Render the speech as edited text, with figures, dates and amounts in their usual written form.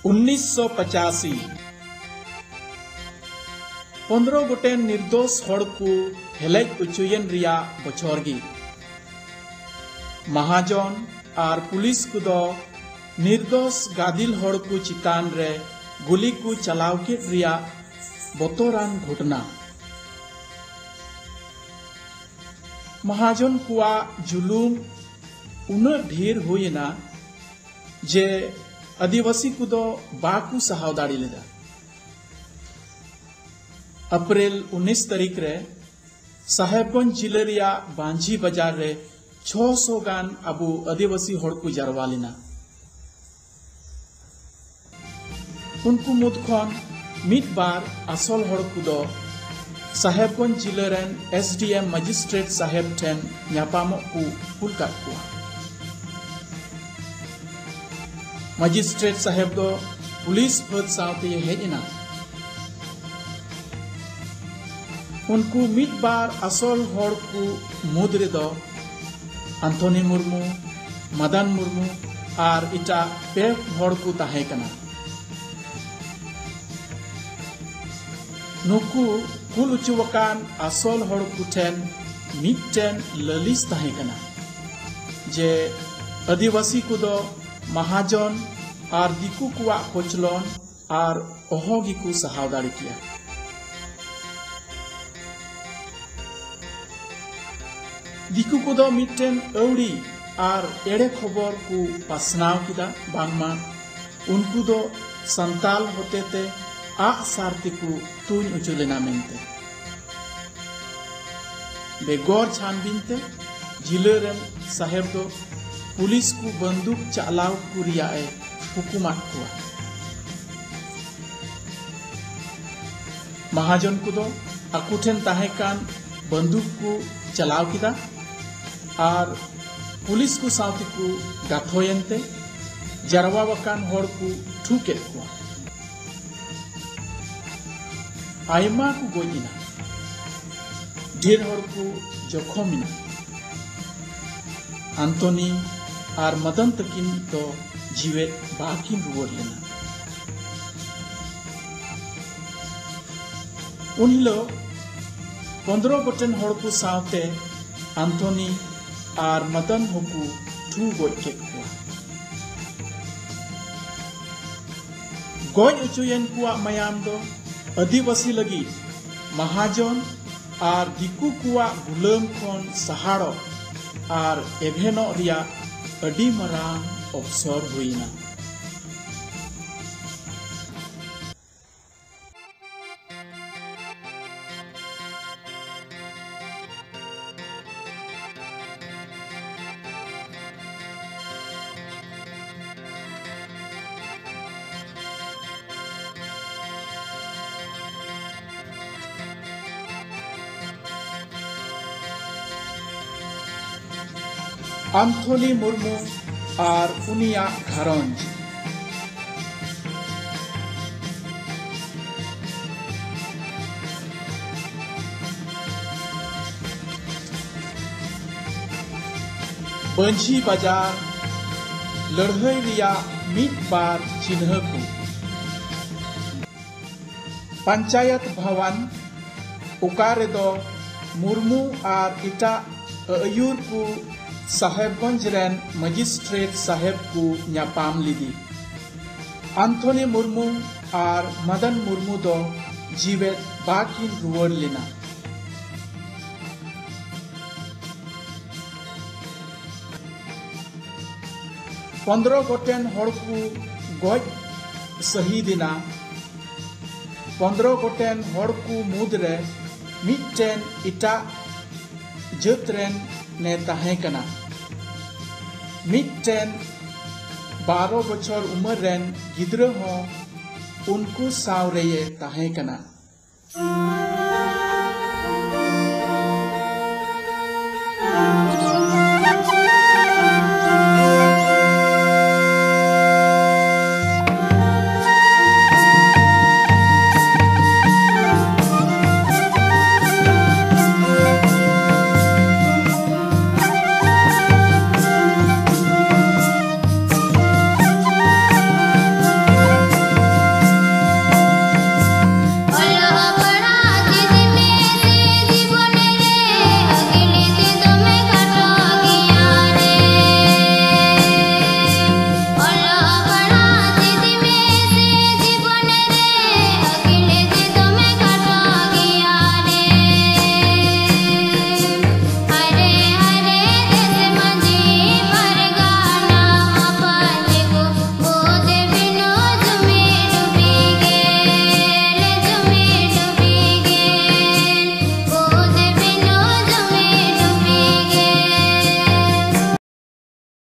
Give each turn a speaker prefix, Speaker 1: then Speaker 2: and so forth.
Speaker 1: 1985 15 Goten निर्दोष हड़ को हेलेज उचुयन रिया बछर गी महाजन और पुलिस को निर्दोष गादिल हड़ को चितान रे गुली को चलाव के रिया बतरान घटना महाजन कुआ जुलूम उन्ना ढेर होइना जे आदिवासी को बाकू सहाव दाड़ी लेदा। अप्रैल 19 तारीख रे साहेबगंज जिले रिया बांझी बाजार रे 600 गान अबू आदिवासी हड़ को जारवा लेना। उनको मुद खन मिद बार असल हड़ को साहेबगंज जिले रेन SDM मजिस्ट्रेट साहेब ठेन न्यापामो को कुल काट कुआ। मजिस्ट्रेट साहेब दो पुलिस फद सावते हेजना उनको मिद बार असल हड़ को मुद्रे दो एंथनी मुर्मू मदन मुर्मू और इटा पे हड़ को ताहे कना। नुकु कुल उचुवकान असल हड़ को ठेन मिदटेन ललिस ताहे कना जे आदिवासी को दो महाजन और दिकू कुआ कोचलन और ओहोगी को सहाव दाड़ी किया। दिकू को दो मिटन अवड़ी और एड़े खबर को पासनाव किदा बांगमा उनको दो संताल होते ते आ सारती को तुन उचुलेना मेनते बेगौर छानबीन ते जिले रेन साहेब दो पुलिस को बंदूक चलाव को रियाए हुकुमत हुआ। महाजन को दो अकुठेन ताहेकान बंदूक को चलाव किदा और पुलिस को साथी को गाथोयनते जरवा वकान हड़ को ठुके हुआ। आयमा को गोइना ढेर हड़ को जखमिना एंथनी और मदन तकिन तो जीवे बाकिन रुवर लेना। उन लोग 15 गोटेन हड़ को सावते एंथनी और मदन होकू ठू गोज के कुआ। गोज उचुयन कुआ मयाम दो आदिवासी लगी महाजन और दिकू कुआ गुलाम खन सहाड़ो और एभेनो रिया अडी मरांग अवसर हुईना। एंथनी मुर्मू और उनिया घरंज बांझी बाजार लड़ाई रिया मिद बार चिन्ह को पंचायत भवन उकारे दो मुर्मू और इटा अयूर को साहेबगंज रेन मजिस्ट्रेट साहेब को न्यापाम लिदी। एंथनी मुर्मू और मदन मुर्मू दो जीवेत बाकिन रुवर लेना। पंद्रह गोटेन हड़ को गोज शहीदिना 15 गोटेन हड़ को मुद्रे मिटटेन इटा जतरेन ने ताहे कना। मिटटेन 12 बछर उमर रेन गिद्रा हो उनको सावरे ताहे कना।